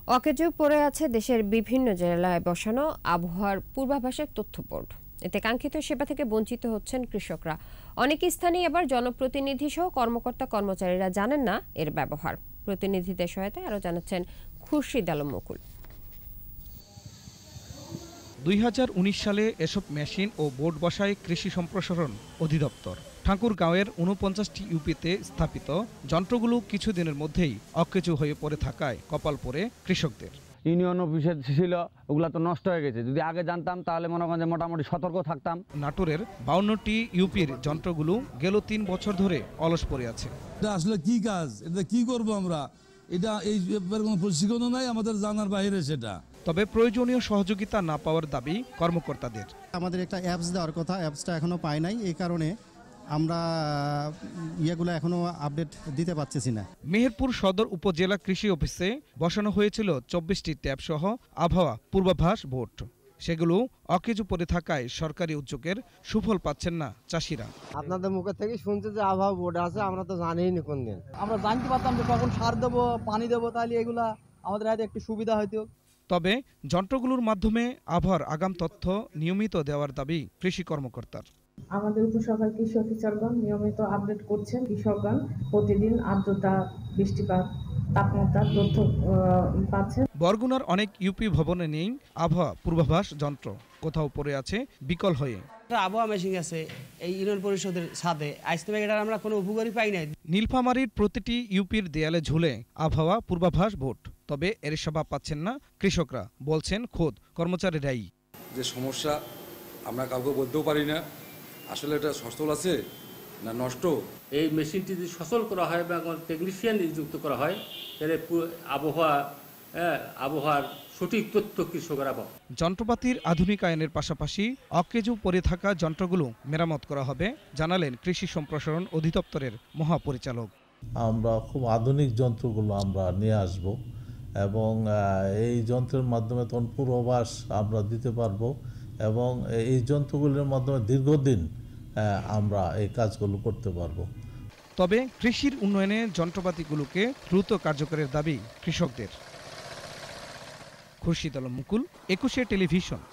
অকেজো পড়ে আছে দেশের বিভিন্ন জেলায় বসানো আবহাওয়ার পূর্বাভাসের তথ্য বোর্ড। এতে কাঙ্ক্ষিত সেবা থেকে বঞ্চিত হচ্ছেন কৃষকরা। অনেক স্থানেই আবার জনপ্রতিনিধি সহ কর্মকর্তা কর্মচারীরা জানেন না এর ব্যবহার। প্রতিনিধিদের সহায়তায় আরও জানাচ্ছেন খুরশিদ আলম মুকুল। ২০১৯ সালে এসব মেশিন ও বোর্ড বসায় কৃষি সম্প্রসারণ অধিদপ্তর। ঠাকুরগাঁওয়ের ৪৯টি ইউপিতে স্থাপিত যন্ত্রগুলো কিছুদিনের মধ্যেই অকেজো হয়ে পড়ে থাকায় কপাল পড়ে কৃষকদের। ইউনিয়ন অফিসে ছিল, ওগুলা তো নষ্ট হয়ে গেছে। যদি আগে জানতাম তাহলে মনে করেন যে মোটামুটি সতর্ক থাকতাম। নাটোরের ৫২টি ইউপির যন্ত্রগুলো গেল ৩ বছর ধরে অলস পড়ে আছে। এটা আসলে কি কাজ, এটা কি করব আমরা, এটা এই ব্যাপারে কোনো প্রশিক্ষণও নাই, আমাদের জানার বাইরে সেটা। তবে প্রয়োজনীয় সহযোগিতা না পাওয়ার দাবি কর্মকর্তাদের। আমাদের একটা অ্যাপস দেওয়ার কথা, অ্যাপসটা এখনো পাই নাই, এই কারণে আমরা ইয়েগুলো এখনো আপডেট দিতে পারতেছি না। মেহেরপুর সদর উপজেলা কৃষি অফিসে বসানো হয়েছিল ২৪টি ট্যাব সহ আবহাওয়া পূর্বাভাস বোর্ড। সেগুলো অকেজো পড়ে থাকায় সরকারি উদ্যোগের সুফল পাচ্ছেন না চাষিরা। আপনাদের মুখে থেকে শুনছে যে আবহাওয়া বোর্ড আছে, আমরা তো জানিই না কোন দিন। আমরা জানতে পারতাম যে কখন সার দেবো, পানি দেবো, তাহলে এগুলা আমাদের হাতে একটু সুবিধা হইতো। তবে যন্ত্রগুলোর মাধ্যমে আবহাওয়ার আগাম তথ্য নিয়মিত দেওয়ার দাবি কৃষি কর্মকর্তার। আমাদের উপসরকার কৃষি অফিসারগণ নিয়মিত আপডেট করছেন। কৃষকগণ প্রতিদিন আর্দ্রতা, বৃষ্টিপাত, তাপমাত্রার তথ্য পাচ্ছেন। বরগুনার অনেক ইউপি ভবনে নেই আবহাওয়া পূর্বাভাস যন্ত্র, কোথাও পড়ে আছে বিকল হয়ে। আবহাওয়া মেশিন আছে এই ইউনিয়ন পরিষদের সাথে, আজ থেকে এটার আমরা কোনো উপকারী পাই নাই। নীলফামারীর প্রতিটি ইউপির দেয়ালে ঝুলে আবহাওয়া পূর্বাভাস বোর্ড, তবে এর সেবা পাচ্ছেন না কৃষকরা, বলছেন খোদ কর্মচারীরাই। যে সমস্যা আমরা কাউকে বলতেও পারি না, আসলে এটা সচল আছে না নষ্ট। এই মেশিনটি যদি সচল করা হয় বা টেকনিশিয়ান নিযুক্ত করা হয়, তাহলে আবহাওয়ার সঠিক তথ্য কৃষকরা পাবে। যন্ত্রপাতির আধুনিকায়নের পাশাপাশি অকেজো পড়ে থাকা যন্ত্রগুলো মেরামত করা হবে, জানালেন কৃষি সম্প্রসারণ অধিদপ্তরের মহাপরিচালক। আমরা খুব আধুনিক যন্ত্রগুলো আমরা নিয়ে আসব এবং এই যন্ত্রের মাধ্যমে তখন পূর্বাভাস আমরা দিতে পারবো এবং এই যন্ত্রগুলোর মাধ্যমে দীর্ঘদিন আমরা এই কাজগুলো করতে পারবো। তবে কৃষির উন্নয়নে যন্ত্রপাতিগুলোকে দ্রুত কার্যকরের দাবি কৃষকদের। খুরশিদ আলম মুকুল, ২১ টেলিভিশন।